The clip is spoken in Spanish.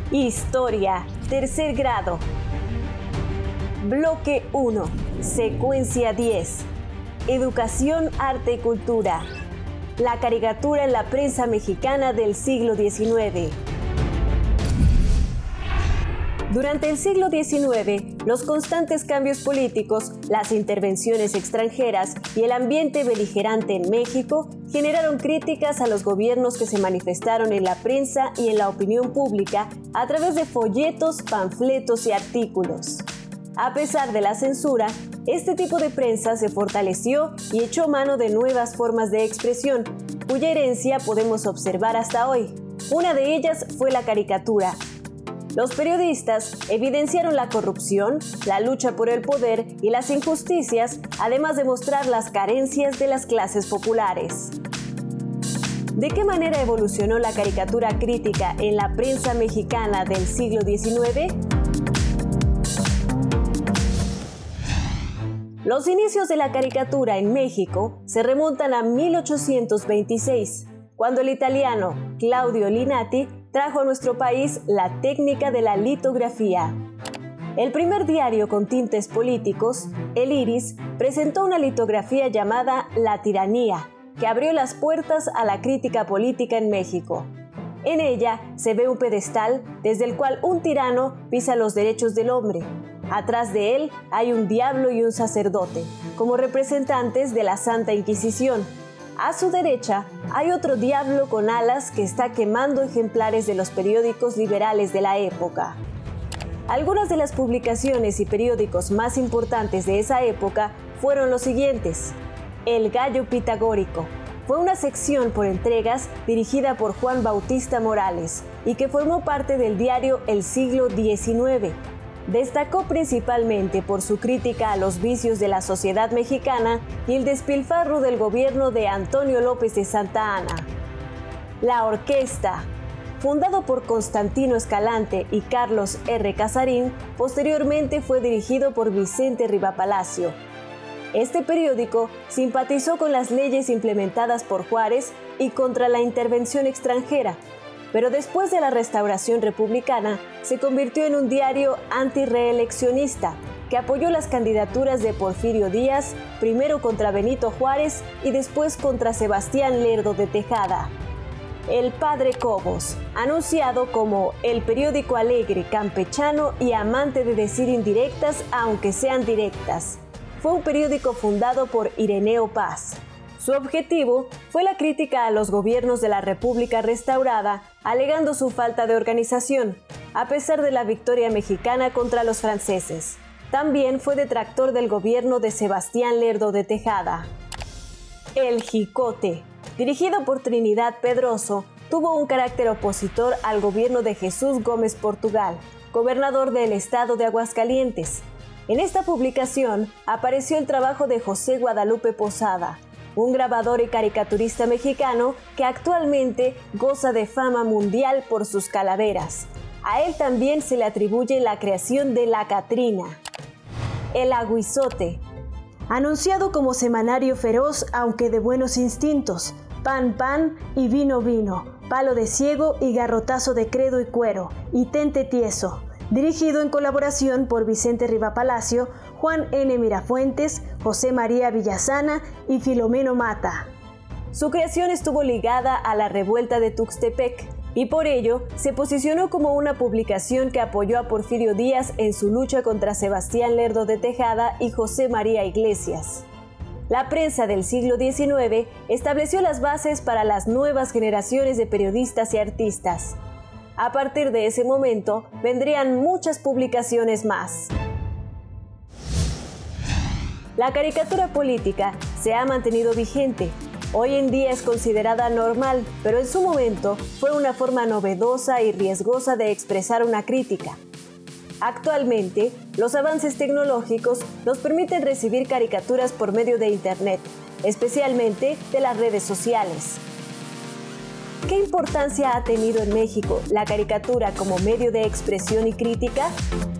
Historia, tercer grado. Bloque 1, secuencia 10. Educación, arte y cultura. La caricatura en la prensa mexicana del siglo XIX. Durante el siglo XIX, los constantes cambios políticos, las intervenciones extranjeras y el ambiente beligerante en México generaron críticas a los gobiernos que se manifestaron en la prensa y en la opinión pública a través de folletos, panfletos y artículos. A pesar de la censura, este tipo de prensa se fortaleció y echó mano de nuevas formas de expresión, cuya herencia podemos observar hasta hoy. Una de ellas fue la caricatura. Los periodistas evidenciaron la corrupción, la lucha por el poder y las injusticias, además de mostrar las carencias de las clases populares. ¿De qué manera evolucionó la caricatura crítica en la prensa mexicana del siglo XIX? Los inicios de la caricatura en México se remontan a 1826, cuando el italiano Claudio Linati trajo a nuestro país la técnica de la litografía. El primer diario con tintes políticos, El Iris, presentó una litografía llamada La Tiranía, que abrió las puertas a la crítica política en México. En ella se ve un pedestal desde el cual un tirano pisa los derechos del hombre. Atrás de él hay un diablo y un sacerdote, como representantes de la Santa Inquisición. A su derecha hay otro diablo con alas que está quemando ejemplares de los periódicos liberales de la época. Algunas de las publicaciones y periódicos más importantes de esa época fueron los siguientes. El Gallo Pitagórico fue una sección por entregas dirigida por Juan Bautista Morales y que formó parte del diario El Siglo XIX. Destacó principalmente por su crítica a los vicios de la sociedad mexicana y el despilfarro del gobierno de Antonio López de Santa Anna. La Orquesta, fundado por Constantino Escalante y Carlos R. Casarín, posteriormente fue dirigido por Vicente Rivapalacio. Este periódico simpatizó con las leyes implementadas por Juárez y contra la intervención extranjera, pero después de la restauración republicana se convirtió en un diario antirreeleccionista que apoyó las candidaturas de Porfirio Díaz, primero contra Benito Juárez y después contra Sebastián Lerdo de Tejada. El Padre Cobos, anunciado como el periódico alegre, campechano y amante de decir indirectas aunque sean directas, fue un periódico fundado por Ireneo Paz. Su objetivo fue la crítica a los gobiernos de la República restaurada, alegando su falta de organización, a pesar de la victoria mexicana contra los franceses. También fue detractor del gobierno de Sebastián Lerdo de Tejada. El Jicote, dirigido por Trinidad Pedroso, tuvo un carácter opositor al gobierno de Jesús Gómez Portugal, gobernador del estado de Aguascalientes. En esta publicación apareció el trabajo de José Guadalupe Posada, un grabador y caricaturista mexicano que actualmente goza de fama mundial por sus calaveras. A él también se le atribuye la creación de La Catrina. El Aguizote, anunciado como semanario feroz aunque de buenos instintos, pan pan y vino vino, palo de ciego y garrotazo de credo y cuero, y tente tieso. Dirigido en colaboración por Vicente Rivapalacio, Juan N. Mirafuentes, José María Villasana y Filomeno Mata. Su creación estuvo ligada a la revuelta de Tuxtepec y por ello se posicionó como una publicación que apoyó a Porfirio Díaz en su lucha contra Sebastián Lerdo de Tejada y José María Iglesias. La prensa del siglo XIX estableció las bases para las nuevas generaciones de periodistas y artistas. A partir de ese momento, vendrían muchas publicaciones más. La caricatura política se ha mantenido vigente. Hoy en día es considerada normal, pero en su momento fue una forma novedosa y riesgosa de expresar una crítica. Actualmente, los avances tecnológicos nos permiten recibir caricaturas por medio de Internet, especialmente de las redes sociales. ¿Qué importancia ha tenido en México la caricatura como medio de expresión y crítica?